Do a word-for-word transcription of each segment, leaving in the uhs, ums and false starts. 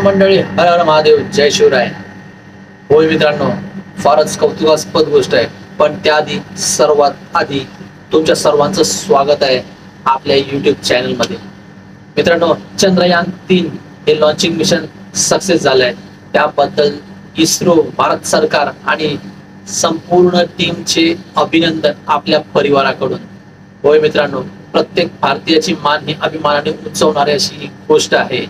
मंडळी, हर हर महादेव, जय शिवराय. होय मित्रांनो, फारच कौतुकास्पद गोष्ट आहे. पण त्याआधी सर्वात आधी तुमच्या सर्वांचं स्वागत आहे आपल्या युट्यूब चॅनल मध्ये. मित्रांनो, चंद्रयान तीन हे लॉन्चिंग मिशन सक्सेस झालंय. त्याबद्दल इस्रो, भारत सरकार आणि संपूर्ण टीमचे अभिनंदन आपल्या परिवाराकडून. होय मित्रांनो, प्रत्येक भारतीयाची मान ही अभिमानाने उंचवणारी अशी गोष्ट आहे.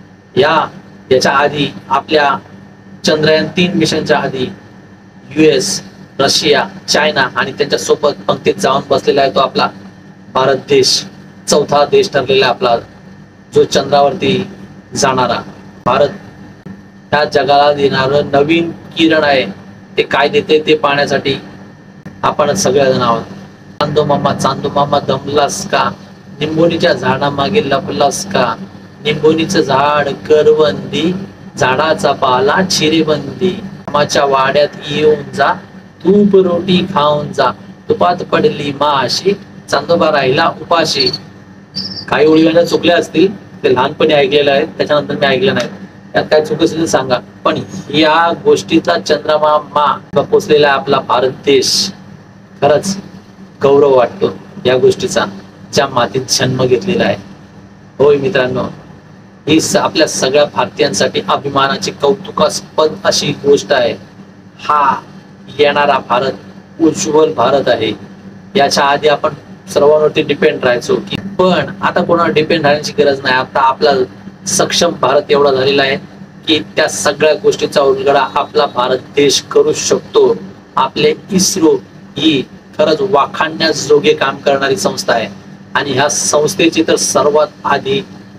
या याच्या आधी आपल्या चंद्रयान तीन मिशनच्या आधी युएस, रशिया, चायना आणि त्यांच्या सोबत पंक्तीत जाऊन बसलेला आहे तो आपला भारत देश. चौथा देश ठरलेला आपला, जो चंद्रावरती जाणारा भारत. त्या जगाला देणारं नवीन किरण आहे. ते काय देते ते पाहण्यासाठी आपण सगळेजण आहोत. चांदो मामा, चांदो मामा दमलास का, निंबोनीच्या झाडामागे लपलास का, निंबोनीचं झाड करवंदी, झाडाचा पाला चिरेबंदी, मामाच्या वाड्यात येऊन जा, तूप रोटी खाऊन जा, तुपात पडली माशी, चांदोबा राहिला उपाशी. काही ओळी माझ्या चुकल्या असतील, ते लहानपणी ऐकलेलं आहे, त्याच्यानंतर मी ऐकलं नाही. त्यात काय चुक असेल सांगा. पण या गोष्टीचा चंद्रमा पोचलेला आहे आपला भारत देश. खरंच गौरव वाटतो या गोष्टीचा, ज्या मातीत जन्म घेतलेला आहे. होय मित्रांनो, ही आपल्या सगळ्या भारतीयांसाठी अभिमानाची, कौतुकास्पद अशी गोष्ट आहे. हा येणारा भारत उज्ज्वल भारत आहे. याच्या आधी आपण सर्वांवरती डिपेंड राहायचो की, पण आता कोणावर डिपेंड राहण्याची गरज नाही. आता आपला सक्षम भारत एवढा झालेला आहे की त्या सगळ्या गोष्टीचा उलगडा आपला भारत देश करू शकतो. आपले इस्रो ही खरंच वाखाणण्याजोगे काम करणारी संस्था आहे आणि ह्या संस्थेची तर सर्वात आधी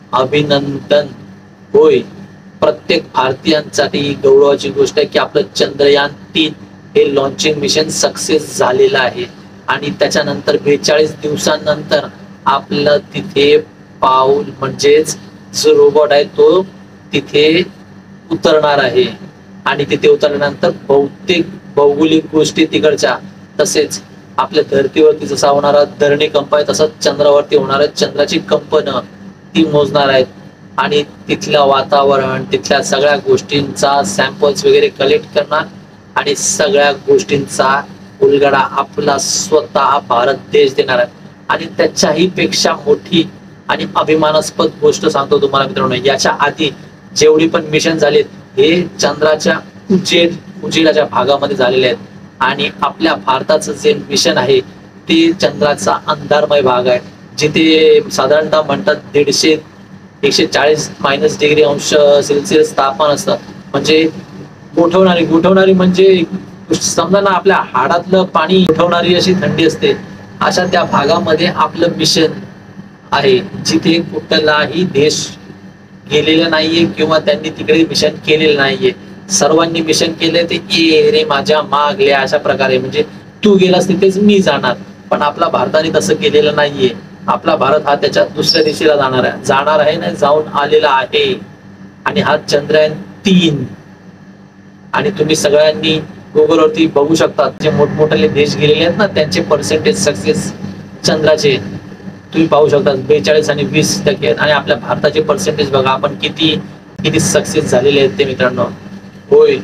अभिनंदन. होय, प्रत्येक भारतीयांसाठी गौरवाची गोष्ट आहे की आपलं चंद्रयान तीन हे लॉन्चिंग मिशन सक्सेस झालेलं आहे आणि त्याच्यानंतर बेचाळीस दिवसांनंतर आपलं तिथे पाऊल म्हणजेच जो रोबोट आहे तो तिथे उतरणार आहे. आणि तिथे उतरल्यानंतर बहुतेक भौगोलिक गोष्टी तिकडच्या, तसेच आपल्या धर्तीवरती जसा होणारा धरणी कंप आहे तसंच चंद्रावरती होणाऱ्या चंद्राची कंपन ती मोजणार आहेत आणि तिथलं वातावरण, तिथल्या सगळ्या गोष्टींचा सॅम्पल्स वगैरे कलेक्ट करणार आणि सगळ्या गोष्टींचा उलगडा आपला स्वतः भारत देश देणार आहे. आणि त्याच्याही पेक्षा मोठी आणि अभिमानास्पद गोष्ट सांगतो तुम्हाला मित्रांनो. याच्या आधी जेवढी पण मिशन झालेत हे चंद्राच्या उजेड उजेडाच्या भागामध्ये झालेले आहेत आणि आपल्या भारताचं जे मिशन आहे ते चंद्राचा अंधारमय भाग आहे, जिथे साधारणतः म्हणतात दीडशे एकशे चाळीस मायनस डिग्री अंश सेल्सिअस तापमान असतं. म्हणजे गोठवणारी गोठवणारी म्हणजे समजा ना, आपल्या हाडातलं पाणी गोठवणारी अशी थंडी असते. अशा त्या भागामध्ये आपलं मिशन आहे, जिथे कुठलाही देश गेलेला नाहीये किंवा त्यांनी तिकडे मिशन केलेलं नाहीये. सर्वांनी मिशन केले ते ए रे माझ्या मागल्या अशा प्रकारे, म्हणजे तू गेलास तिथेच मी जाणार. पण आपला भारताने तसं केलेलं नाहीये. आपला भारत हा त्याच्या दुसऱ्या दिशेला जाणार आहे जाणार आहे ना जाऊन आलेला आहे. आणि हा चंद्रयान तीन, आणि तुम्ही सगळ्यांनी गुगलवरती बघू शकता जे मोठमोठे देश गेलेले आहेत ना, त्यांचे पर्सेंटेज सक्सेस चंद्राचे तुम्ही पाहू शकता. बेचाळीस आणि वीस टक्के आहेत आणि आपल्या भारताचे पर्सेंटेज बघा आपण किती किती सक्सेस झालेले आहेत ते मित्रांनो. होय,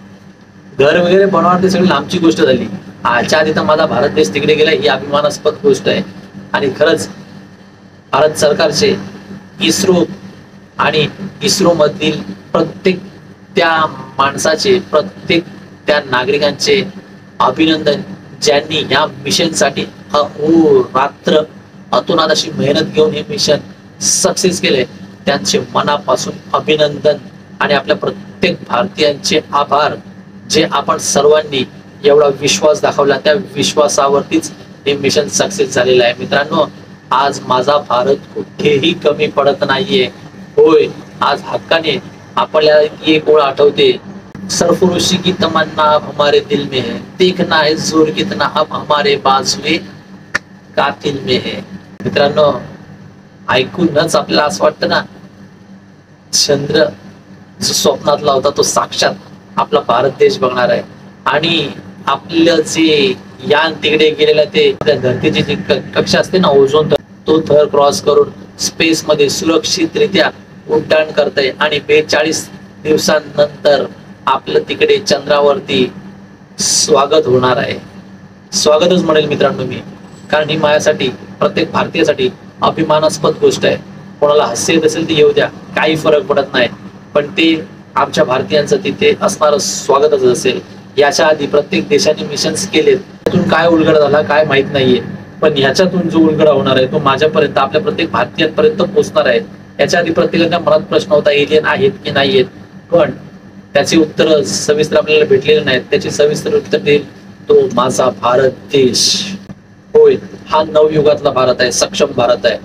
घर वगैरे बनवणार ते सगळी लांबची गोष्ट झाली. आजच्या आधी तर माझा भारत देश तिकडे गेला ही अभिमानास्पद गोष्ट आहे. आणि खरंच भारत सरकारचे इस्रो आणि इस्रो मधील प्रत्येक त्या माणसाचे, प्रत्येक त्या नागरिकांचे अभिनंदन, ज्यांनी या मिशनसाठी रात्र अतोनात अशी मेहनत घेऊन हे मिशन सक्सेस केले. त्यांचे मनापासून अभिनंदन आणि आपल्या प्रत्येक भारतीयांचे आभार, जे आपण सर्वांनी एवढा विश्वास दाखवला त्या विश्वासावरतीच हे मिशन सक्सेस झालेलं आहे. मित्रांनो, आज माझा भारत कुठेही कमी पडत नाहीये. होय, आज हक्काने आपल्याला एक ओळ आठवते, सरफरोशी की तमन्ना अब हमारे दिल में है, देखना है जोर कितना अब हमारे बाजुए कातिल में है. मित्रांनो, ऐकूनच आपल्याला असं वाटतं ना, चंद्र जो स्वप्नातला होता तो साक्षात आपला भारत देश बघणार आहे. आणि आपलं जे यान तिकडे गेलेलं ते आपल्या धरतीची जी कक्षा असते ना, ओझोन, तो थर क्रॉस करून स्पेस मध्ये सुरक्षितरित्या उड्डाण करतंय आणि बेचाळीस दिवसांनंतर आपलं तिकडे चंद्रावरती स्वागत होणार आहे. स्वागतच म्हणेल मित्रांनो मी, कारण ही माझ्यासाठी, प्रत्येक भारतीयासाठी अभिमानास्पद गोष्ट आहे. कोणाला हास्य येत असेल ते येऊ द्या, काही फरक पडत नाही, पण ते आमच्या भारतीयांचं तिथे असणारं स्वागतच असेल. याच्या आधी प्रत्येक देशाने मिशन्स केलेत, त्यातून काय उलगडा झाला काय माहित नाहीये, पण ह्याच्यातून जो उलगडा होणार आहे तो माझ्यापर्यंत, आपल्या प्रत्येक भारतीयांपर्यंत पोहोचणार आहे. याच्या आधी प्रत्येकाच्या मनात प्रश्न होता एलियन आहेत की नाही आहेत, पण त्याची उत्तर सविस्तर आपल्याला भेटलेली नाहीत. त्याची सविस्तर उत्तर देईल तो माझा भारत देश. होय, हा नवयुगातला भारत आहे, सक्षम भारत आहे,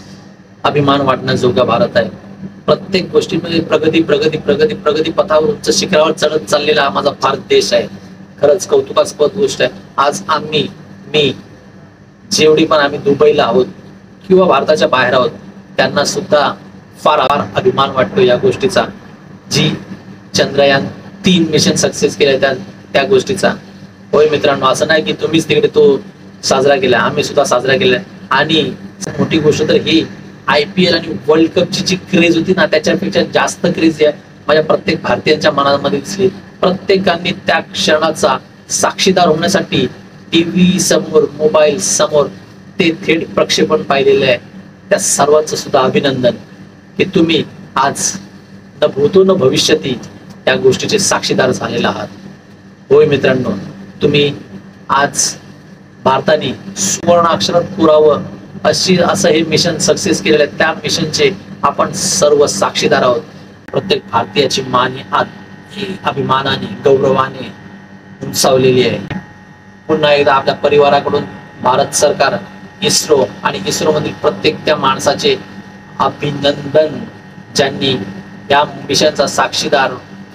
अभिमान वाटण्याजोगा भारत आहे. प्रत्येक गोष्टीमध्ये प्रगती प्रगती प्रगती प्रगती पथावर उच्च शिखरावर चढत चाललेला हा माझा भारत देश आहे. खरंच कौतुकास्पद गोष्ट आहे. आज आम्ही, मी, जेवढी पण आम्ही दुबईला आहोत किंवा भारताच्या बाहेर आहोत, त्यांना सुद्धा फार फार अभिमान वाटतो या गोष्टीचा, जी चंद्रयान तीन मिशन सक्सेस केले त्या त्या गोष्टीचा. होय मित्रांनो, असं नाही की तुम्हीच तिकडे तो साजरा केला, आम्ही सुद्धा साजरा केला. आणि मोठी गोष्ट तर ही, आय पी एल आणि वर्ल्ड कपची जी क्रेज होती ना, त्याच्यापेक्षा जास्त क्रेज आहे माझ्या प्रत्येक भारतीयांच्या मनामध्ये दिसली. प्रत्येकाने त्या क्षणाचा साक्षीदार होण्यासाठी टीव्ही समोर, मोबाईल समोर ते थेट प्रक्षेपण पाहिलेलं आहे. त्या सर्वांचं सुद्धा अभिनंदन की तुम्ही आज न भूतो न भविष्यती या गोष्टीचे साक्षीदार झालेला आहात. होय मित्रांनो, तुम्ही आज भारताने सुवर्ण अक्षरात पुरावं अशी असं हे मिशन सक्सेस केलेलं आहे. त्या मिशनचे आपण सर्व साक्षीदार आहोत. प्रत्येक भारतीयाची मान ही अभिमानाने, गौरवाने उंचावलेली आहे. पुन्हा एकदा आपल्या परिवाराकडून भारत सरकार, इस्रो आणि इस्रो मधील प्रत्येक त्या माणसाचे अभिनंदन, ज्यांनी या मिशनचा साक्षीदार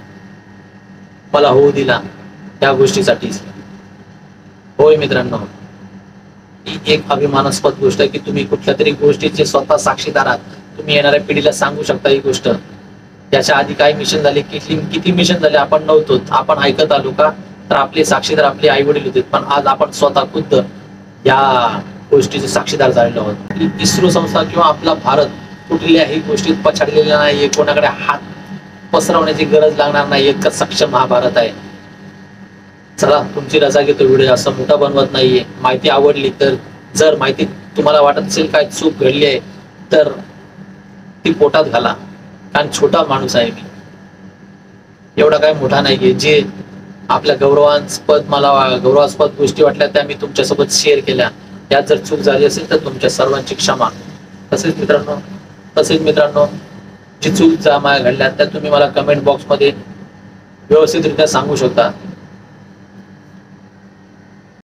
मला होऊ दिला या गोष्टीसाठी. होय मित्रांनो, ही एक अभिमानास्पद गोष्ट आहे की तुम्ही कुठल्या तरी गोष्टीचे स्वतः साक्षीदार आहात. तुम्ही येणाऱ्या पिढीला सांगू शकता ही गोष्ट. याच्या आधी काय मिशन झाले, किती किती मिशन झाले आपण नव्हतो, आपण ऐकत आलो का, तर आपले साक्षीदार आपले आई वडील होते. पण आज आपण स्वतः खुद्द या गोष्टीचे साक्षीदार झालेलो आहोत. इस्रो संस्था किंवा आपला भारत कुठल्याही गोष्टीत पछाडलेला नाहीये, कोणाकडे हात पसरवण्याची गरज लागणार नाही, इतका सक्षम हा भारत आहे. चला, तुमची रजा घेतो, व्हिडिओ असं मोठा बनवत नाहीये. माहिती आवडली तर, जर माहिती तुम्हाला वाटत असेल काय चूक घडली आहे तर ती पोटात घाला, कारण छोटा माणूस आहे मी, एवढा काय मोठा नाहीये. जे आपल्या गौरवास्पद, मला गौरवास्पद गोष्टी वाटल्या त्या मी तुमच्यासोबत शेअर केल्या. यात जर चूक झाली असेल तर तुमच्या सर्वांची क्षमा. तसेच मित्रांनो तसेच मित्रांनो जी चूक ज्या माझ्या घडल्या त्या तुम्ही मला कमेंट बॉक्समध्ये व्यवस्थितरित्या सांगू शकता.